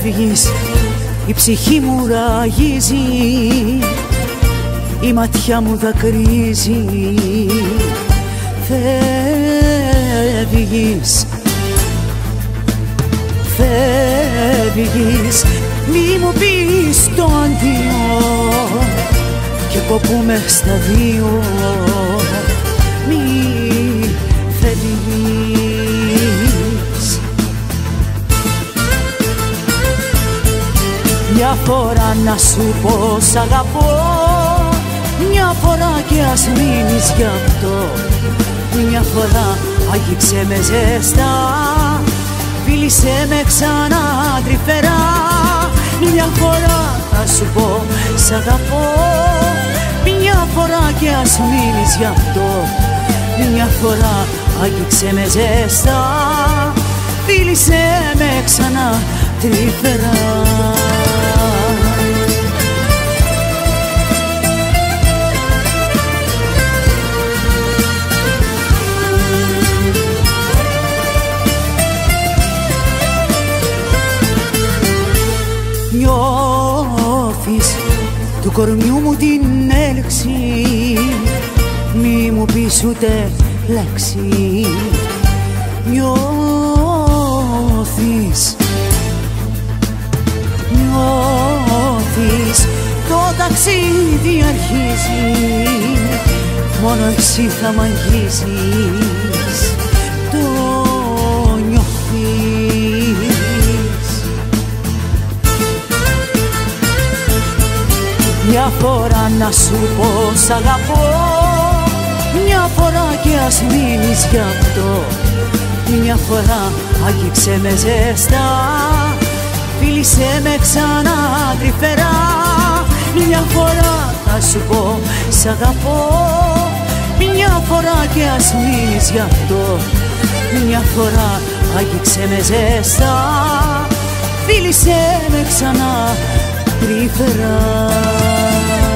Φεύγεις, η ψυχή μου ραγίζει, η ματιά μου δακρύζει. Φεύγεις, φεύγεις, μη μου πεις το αντίο και κοπούμε στα δύο. Μη φεύγεις. Μια φορά να σου πω σ' αγαπώ, μια φορά και ας μείνεις γι' αυτό. Μια φορά άγγιξε με ζεστά, φίλησέ με ξανά τρυφερά. Μια φορά θα σου πω σ' αγαπώ, μια φορά και ας μείνεις γι' αυτό. Μια φορά άγγιξε με ζεστά, φίλησέ με ξανά τρυφερά. Νιώθεις του κορμιού μου την έλξη, μη μου πεις ούτε λέξη. Νιώθεις, νιώθεις, το ταξίδι αρχίζει, μόνο εσύ θα μ' αγγίζεις. Το νιώθεις. Μια φορά να σου πω σ' αγαπώ, μια φορά και ας μείνεις γι' αυτό. Μια φορά άγγιξε με ζεστά, φίλησέ με ξανά τρυφερά. Μια φορά θα σου πω σ' αγαπώ, μια φορά και ας μείνεις γι' αυτό. Μια φορά άγγιξε με ζεστά, φίλησέ με ξανά τρυφερά.